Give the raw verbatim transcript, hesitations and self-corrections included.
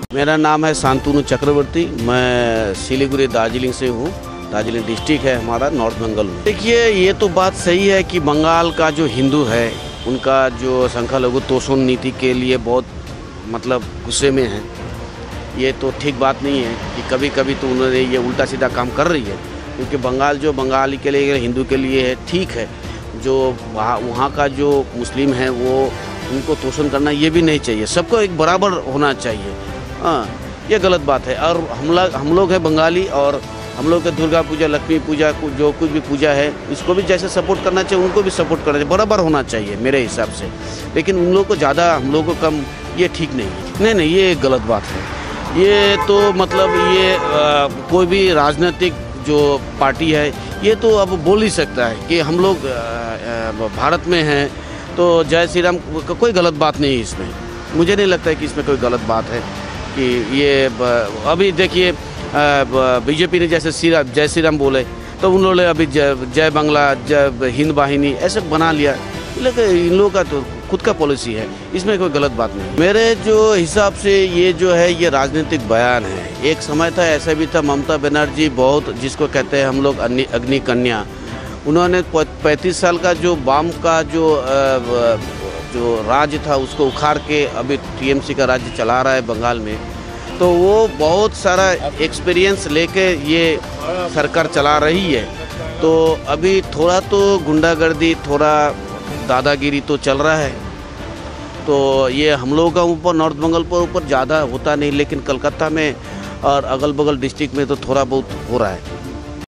मेरा नाम है शांतनु चक्रवर्ती। मैं सिलीगुड़ी दार्जिलिंग से हूँ। दार्जिलिंग डिस्ट्रिक्ट है हमारा, नॉर्थ बंगाल में। देखिए, ये तो बात सही है कि बंगाल का जो हिंदू है उनका जो संख्यालघु तोषण नीति के लिए बहुत मतलब गुस्से में है। ये तो ठीक बात नहीं है कि कभी कभी तो उन्होंने ये उल्टा सीधा काम कर रही है, क्योंकि बंगाल जो बंगाली के लिए हिंदू के लिए है ठीक है। जो वहाँ वहाँ का जो मुस्लिम है वो उनको तोषण करना ये भी नहीं चाहिए, सबको एक बराबर होना चाहिए। हाँ, ये गलत बात है। और हम लोग हम लोग हैं बंगाली, और हम लोग के दुर्गा पूजा, लक्ष्मी पूजा, जो कुछ भी पूजा है इसको भी जैसे सपोर्ट करना चाहिए उनको भी सपोर्ट करना चाहिए, बराबर होना चाहिए मेरे हिसाब से। लेकिन उन लोगों को ज़्यादा, हम लोगों को कम, ये ठीक नहीं है। नहीं नहीं, ये गलत बात है। ये तो मतलब ये आ, कोई भी राजनीतिक जो पार्टी है ये तो अब बोल ही सकता है कि हम लोग भारत में हैं तो जय श्री राम, कोई गलत बात नहीं है इसमें। मुझे नहीं लगता है कि इसमें कोई गलत बात है कि ये अभी देखिए बीजेपी ने जैसे श्री राम, जय श्री राम बोले तो उन लोगों ने अभी जय बांग्ला, जय हिंद वाहिनी ऐसे बना लिया। लेकिन इन लोगों का तो खुद का पॉलिसी है, इसमें कोई गलत बात नहीं। मेरे जो हिसाब से ये जो है ये राजनीतिक बयान है। एक समय था, ऐसा भी था, ममता बनर्जी बहुत, जिसको कहते हैं हम लोग अग्नि कन्या, उन्होंने पैंतीस साल का जो वाम का जो जो राज्य था उसको उखाड़ के अभी टीएमसी का राज्य चला रहा है बंगाल में। तो वो बहुत सारा एक्सपीरियंस लेके ये सरकार चला रही है। तो अभी थोड़ा तो गुंडागर्दी, थोड़ा दादागिरी तो चल रहा है। तो ये हम लोगों का ऊपर, नॉर्थ बंगाल पर ऊपर ज़्यादा होता नहीं, लेकिन कलकत्ता में और अगल बगल डिस्ट्रिक्ट में तो थोड़ा बहुत हो रहा है।